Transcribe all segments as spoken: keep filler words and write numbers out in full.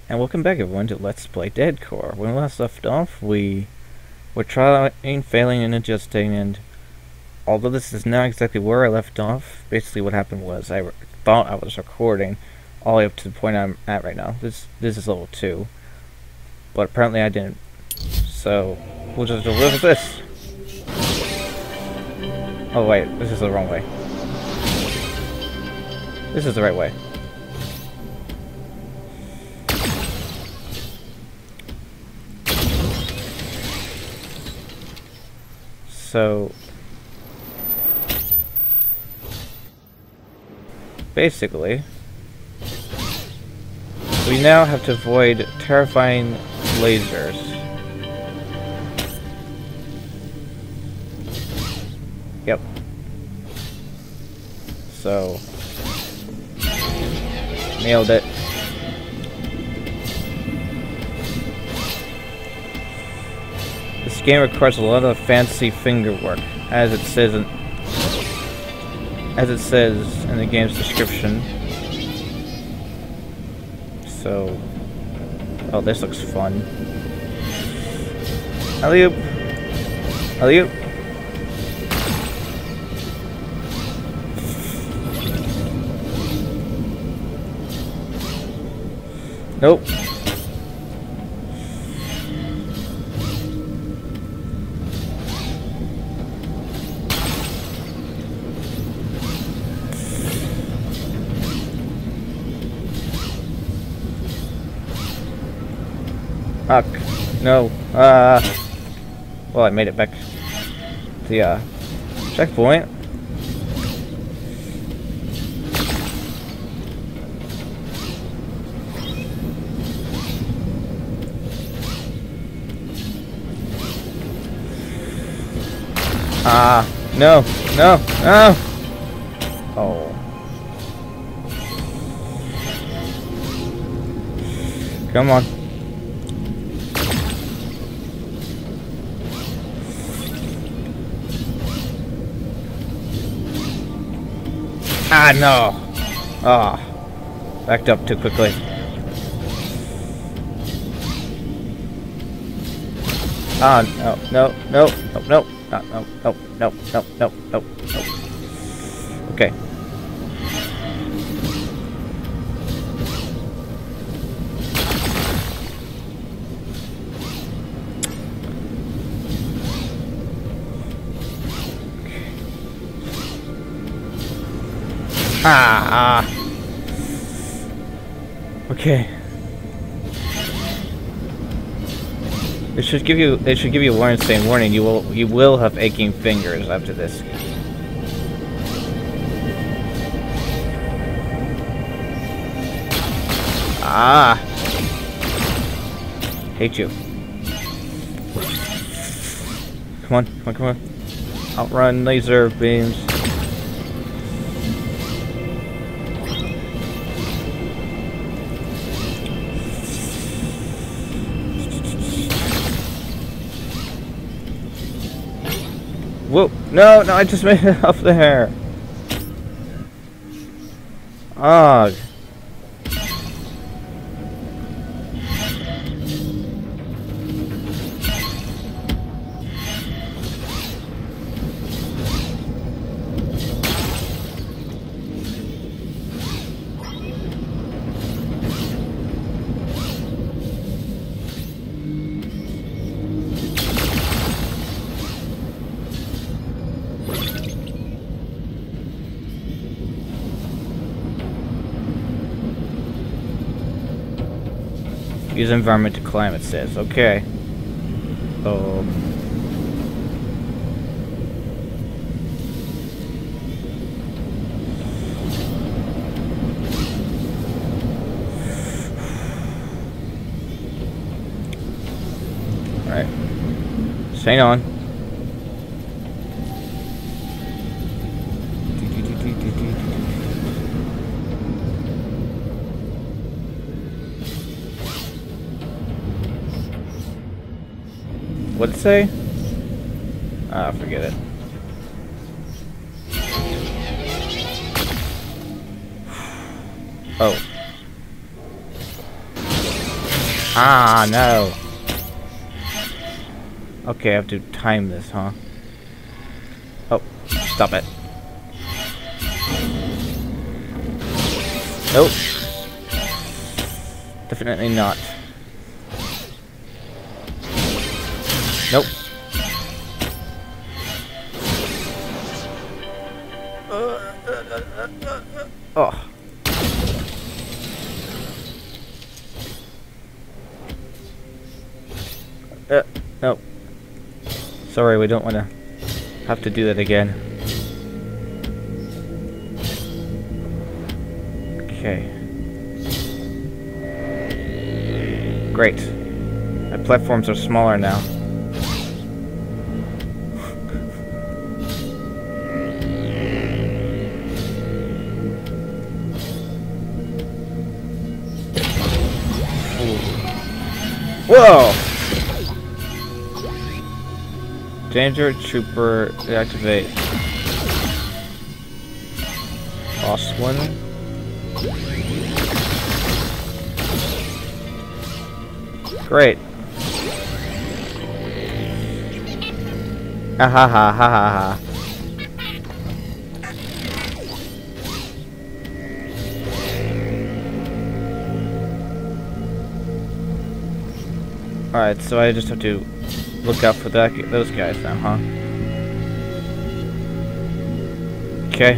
And welcome back everyone to Let's Play DeadCore. When we last left off, we were trying, failing, and adjusting, and although this is not exactly where I left off, basically what happened was I re thought I was recording all the way up to the point I'm at right now. This this is level two, but apparently I didn't. So we'll just live with this. Oh wait, this is the wrong way. This is the right way. So basically, we now have to avoid terrifying lasers. Yep. So nailed it. This game requires a lot of fancy finger work, as it says in, as it says in the game's description. So, oh, this looks fun. Alley-oop, alley-oop. Nope. Fuck. No. Uh. Well, I made it back to the uh, checkpoint. Ah. Uh, no. No. No. Oh. Come on. Ah, no! Ah, oh, backed up too quickly. Ah, no, no, no, no, no, no, no, no, no, no, no, no, no. Okay. Ah, ah. Okay. It should give you. It should give you a warning saying, "Warning: You will. You will have aching fingers after this." Ah. Hate you. Come on! Come on! Come on! Outrun laser beams. Whoa! No, no, I just made it up there. Ugh. Use environment to climb, it says. Okay. Um. Alright. Stay on. What'd it say? Ah, forget it. Oh. Ah, no. Okay, I have to time this, huh? Oh, stop it. Nope. Definitely not. Nope. Oh. Uh, no. Sorry, we don't want to have to do that again. Okay. Great. My platforms are smaller now. Whoa! Danger Trooper, deactivate. Lost one. Great. Ha ha ha ha ha ha. Alright, so I just have to look out for that, those guys now, huh? Okay.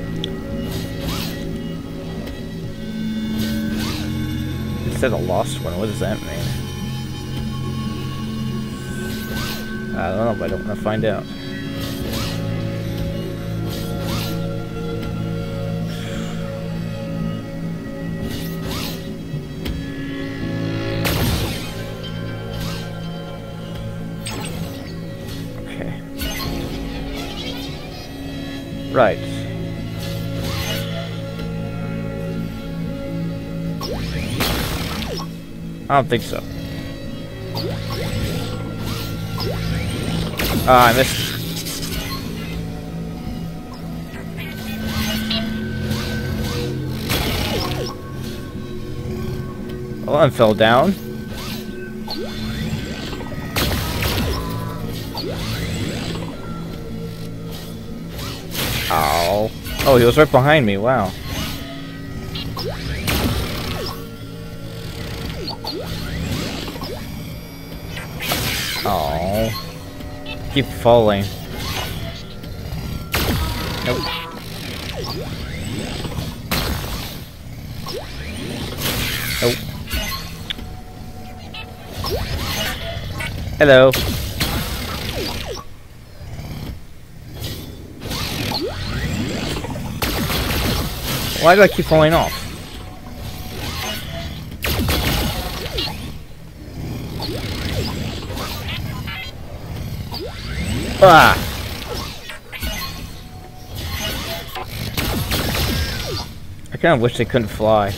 It said a lost one, what does that mean? I don't know, but I don't want to find out. Right. I don't think so. Ah, I missed. Well, one fell down. Ow. Oh, he was right behind me. Wow. Oh. Keep falling. Nope. Nope. Hello. Why do I keep falling off? Ah! I kind of wish they couldn't fly.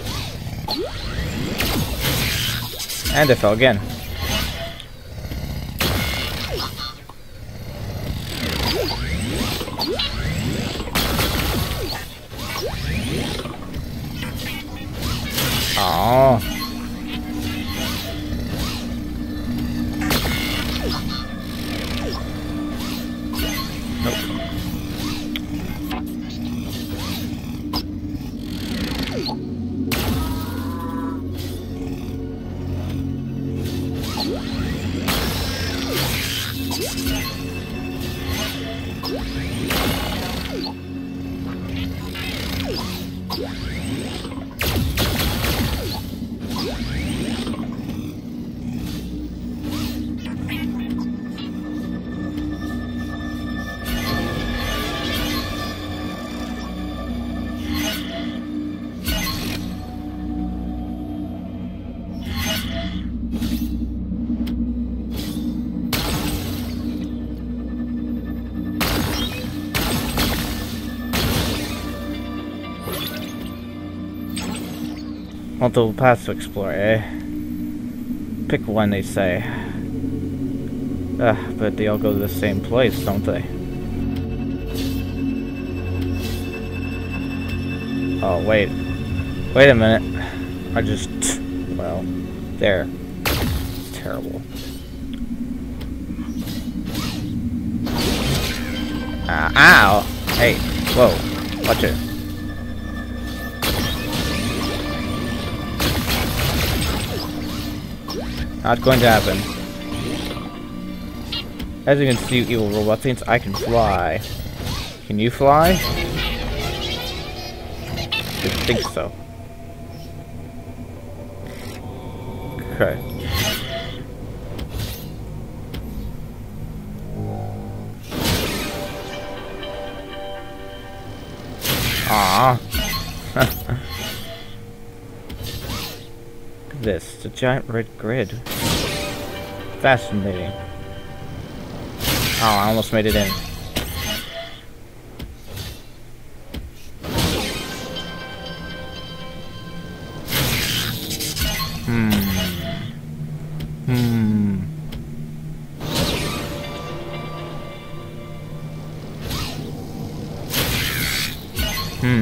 And I fell again. Oh. Multiple paths to explore, eh? Pick one, they say. Ugh, but they all go to the same place, don't they? Oh, wait. Wait a minute. I just... well... There. It's terrible. Uh, ow! Hey, whoa. Watch it. Not going to happen. As you can see, evil robot thinks I can fly. Can you fly? I think so. Okay. Aww. Look at this. It's a giant red grid. Fascinating. Oh, I almost made it in. Hmm. Hmm. Hmm.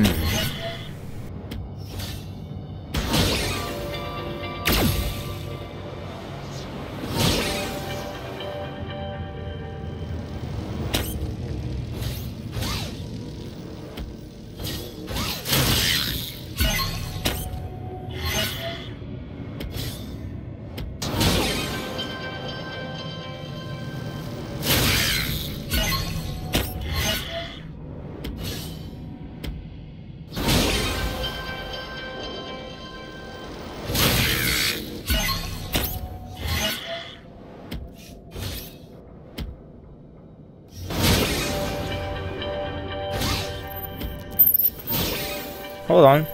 Hold on.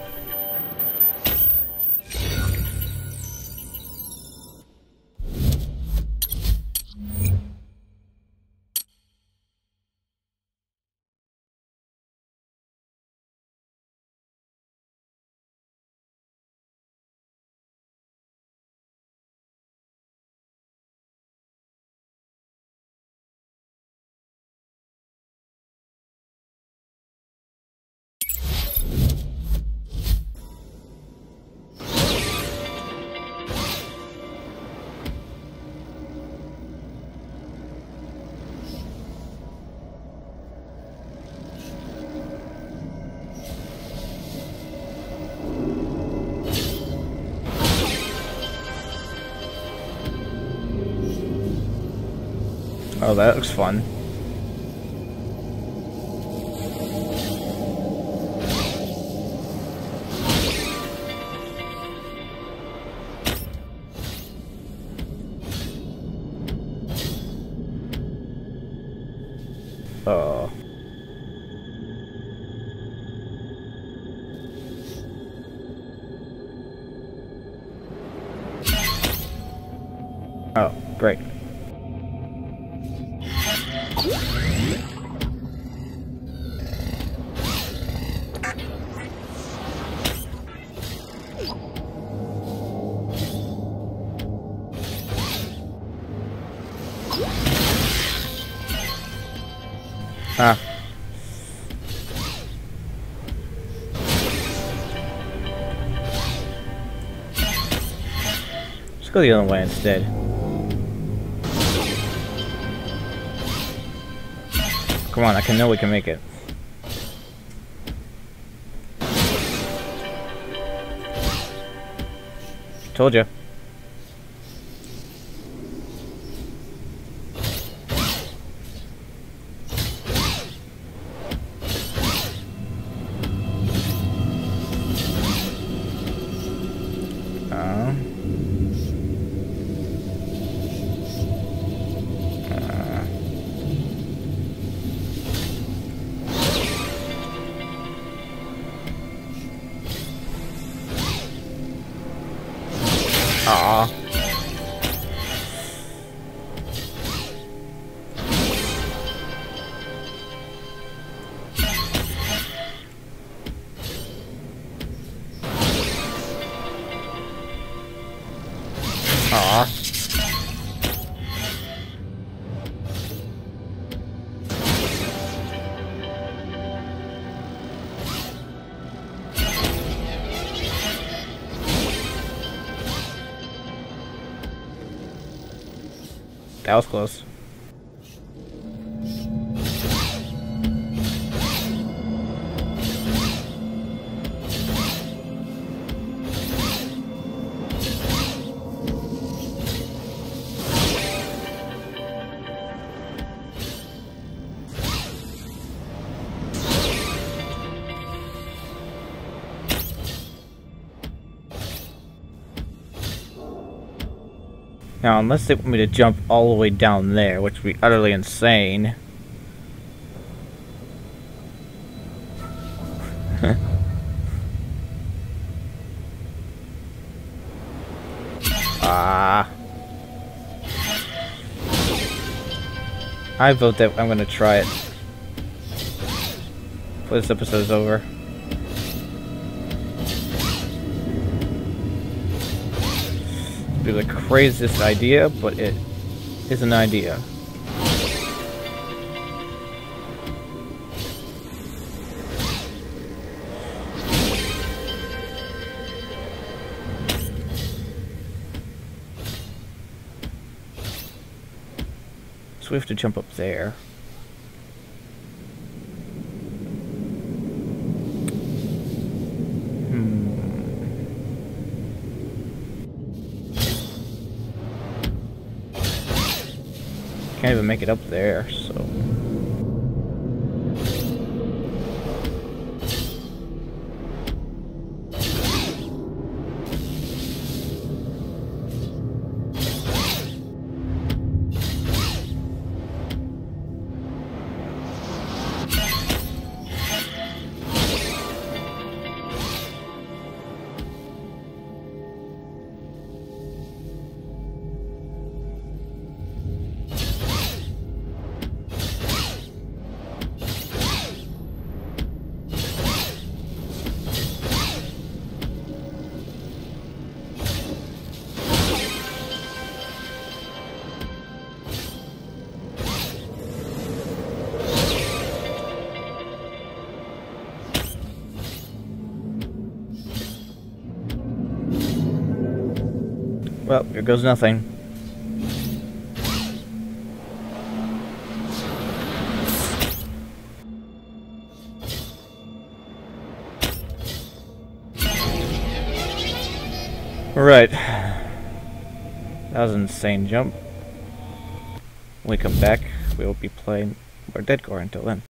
Oh, that looks fun. Oh. Oh, great. Ah. Let's go the other way instead. Come on, I can know we can make it. Told you. Aww. Aww. That was close. Now, unless they want me to jump all the way down there, which would be utterly insane. Ah. I vote that I'm gonna try it before this episode's over. Be the craziest idea, but it is an idea. So we have to jump up there. Can't even make it up there, so. Well, here goes nothing. Alright. That was an insane jump. When we come back, we will be playing more DeadCore until then.